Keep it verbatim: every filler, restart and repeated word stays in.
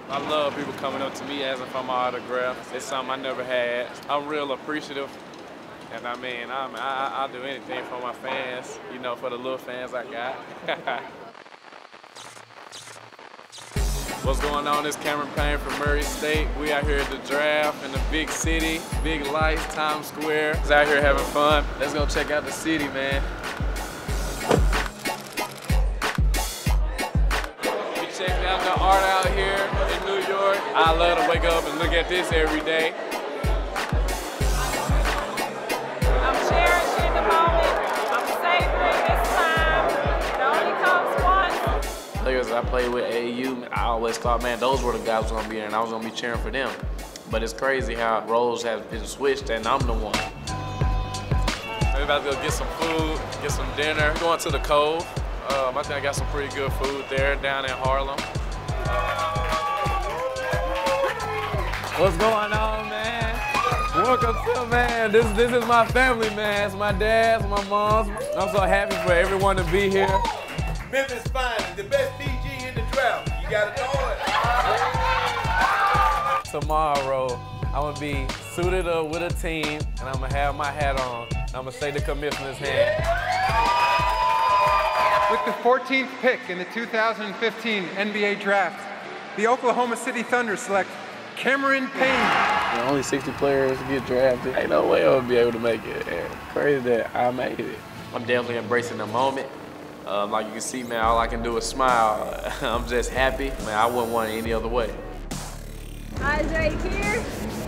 I love people coming up to me asking for my autograph. It's something I never had. I'm real appreciative. And I mean, I'm, I, I'll do anything for my fans, you know, for the little fans I got. What's going on? It's Cameron Payne from Murray State. We out here at the draft in the big city, big lights, Times Square. Just out here having fun. Let's go check out the city, man. We checking out the art out here in New York. I love to wake up and look at this every day. I'm cherishing the moment. I'm savoring this time. It only comes once. Players I played with at A U, I always thought, man, those were the guys who were gonna be there and I was gonna be cheering for them. But it's crazy how roles have been switched and I'm the one. We're about to go get some food, get some dinner. We're going to the Cove. Um, I think I got some pretty good food there down in Harlem. What's going on, man? Welcome to, man. This, this is my family, man. It's my dad's, my mom's. I'm so happy for everyone to be here. Memphis finest, the best D G in the draft. You gotta know it. Tomorrow, I'm gonna be suited up with a team, and I'm gonna have my hat on. I'm gonna shake the commissioner's hand. With the fourteenth pick in the two thousand fifteen N B A Draft, the Oklahoma City Thunder select Cameron Payne. Only sixty players get drafted. Ain't no way I'll be able to make it. Man. Crazy that I made it. I'm definitely embracing the moment. Um, like you can see, man, all I can do is smile. I'm just happy. Man, I wouldn't want it any other way. Hi, Jake here.